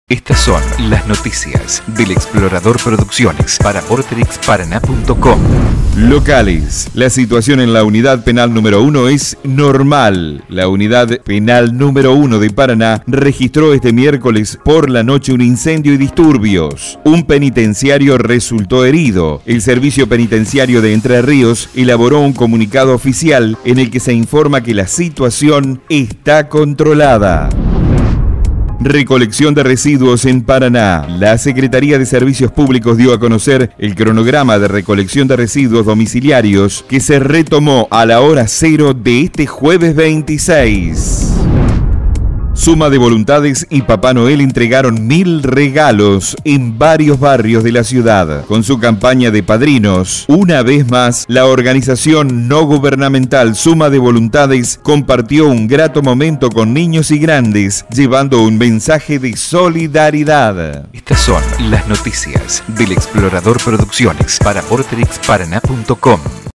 Estas son las noticias del Explorador Producciones para vortexparaná.com. Locales. La situación en la unidad penal número 1 es normal. La unidad penal número 1 de Paraná registró este miércoles por la noche un incendio y disturbios. Un penitenciario resultó herido. El Servicio Penitenciario de Entre Ríos elaboró un comunicado oficial en el que se informa que la situación está controlada. Recolección de residuos en Paraná. La Secretaría de Servicios Públicos dio a conocer el cronograma de recolección de residuos domiciliarios que se retomó a la hora 0 de este jueves 26. Suma de Voluntades y Papá Noel entregaron 1000 regalos en varios barrios de la ciudad. Con su campaña de padrinos, una vez más, la organización no gubernamental Suma de Voluntades compartió un grato momento con niños y grandes, llevando un mensaje de solidaridad. Estas son las noticias del Explorador Producciones para vortexparaná.com.